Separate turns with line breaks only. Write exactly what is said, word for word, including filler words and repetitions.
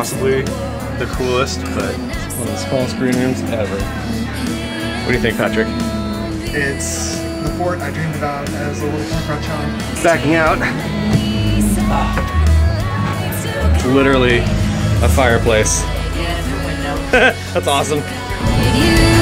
possibly the coolest, but it's one of the smallest green rooms ever. What do you think, Patrick?
It's the fort I dreamed about as a little punk rock child.
Backing out. It's literally a fireplace. That's awesome.